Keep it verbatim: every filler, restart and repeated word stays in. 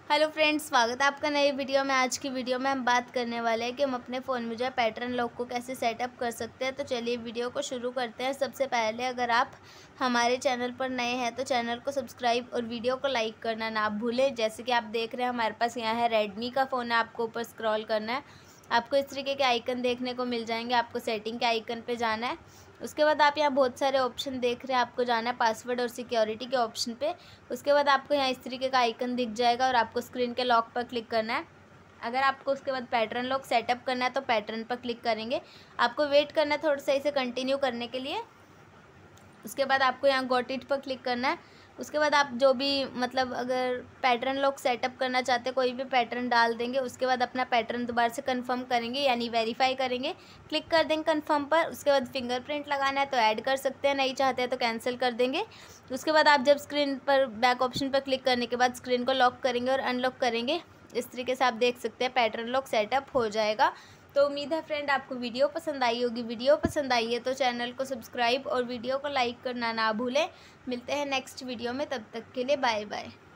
Hello friends, स्वागत है आपका नई वीडियो में। आज की वीडियो में हम बात करने वाले हैं कि हम अपने फ़ोन में जो है पैटर्न लॉक को कैसे सेटअप कर सकते हैं। तो चलिए वीडियो को शुरू करते हैं। सबसे पहले अगर आप हमारे चैनल पर नए हैं तो चैनल को सब्सक्राइब और वीडियो को लाइक करना ना भूलें। जैसे कि आप देख रहे हैं हमारे पास यहाँ है रेडमी का फ़ोन है। आपको ऊपर स्क्रॉल करना है, आपको इस तरीके के आइकन देखने को मिल जाएंगे। आपको सेटिंग के आइकन पे जाना है। उसके बाद आप यहाँ बहुत सारे ऑप्शन देख रहे हैं, आपको जाना है पासवर्ड और सिक्योरिटी के ऑप्शन पे। उसके बाद आपको यहाँ इस तरीके का आइकन दिख जाएगा और आपको स्क्रीन के लॉक पर क्लिक करना है। अगर आपको उसके बाद पैटर्न लॉक सेटअप करना है तो पैटर्न पर क्लिक करेंगे। आपको वेट करना है थोड़ा सा इसे कंटिन्यू करने के लिए। उसके बाद आपको यहाँ गॉट इट पर क्लिक करना है। उसके बाद आप जो भी मतलब अगर पैटर्न लॉक सेटअप करना चाहते हैं कोई भी पैटर्न डाल देंगे। उसके बाद अपना पैटर्न दोबारा से कंफर्म करेंगे यानी वेरीफाई करेंगे, क्लिक कर देंगे कंफर्म पर। उसके बाद फिंगरप्रिंट लगाना है तो ऐड कर सकते हैं, नहीं चाहते हैं तो कैंसिल कर देंगे। उसके बाद आप जब स्क्रीन पर बैक ऑप्शन पर क्लिक करने के बाद स्क्रीन को लॉक करेंगे और अनलॉक करेंगे। इस तरीके से आप देख सकते हैं पैटर्न लॉक सेटअप हो जाएगा। तो उम्मीद है फ्रेंड आपको वीडियो पसंद आई होगी। वीडियो पसंद आई है तो चैनल को सब्सक्राइब और वीडियो को लाइक करना ना भूलें। मिलते हैं नेक्स्ट वीडियो में, तब तक के लिए बाय बाय।